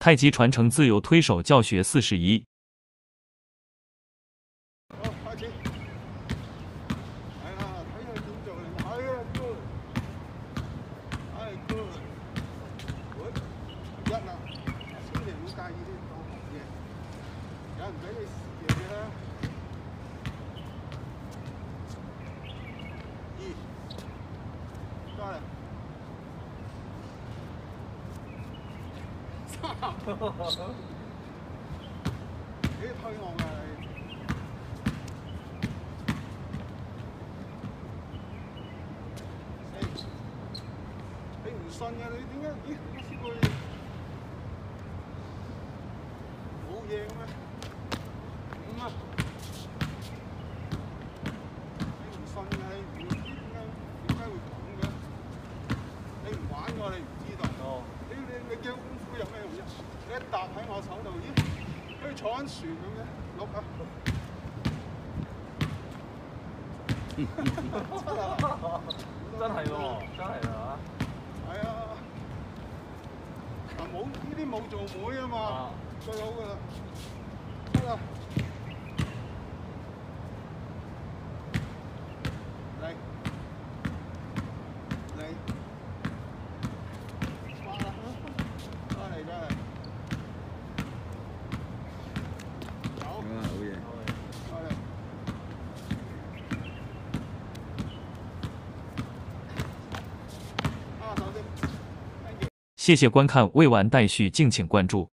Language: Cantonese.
太极传承自由推手教学41。 好，開始。係啦，睇佢點做嚟。係啊 ，good。係 good。一啦，千祈唔好介意啲當學嘢，有人俾你試嘢啦。2，過嚟。3。你推我㗎你。你唔信嘅，你點解？咦，你試過冇嘢嘅咩？5啊！你唔信嘅，你唔知點解會咁嘅？你唔玩過，你唔知道。哦。你驚功夫有咩用啫？你一搭喺我手度，咦？好似坐緊船咁嘅，碌啊！ 真係喎，真係啊！ 係啊，嗱冇呢啲冇做妹啊嘛，最好噶啦，得啦，嚟嚟，翻啦，翻嚟翻嚟，走， 好嘢。 翻嚟。 谢谢观看，未完待续，敬请关注。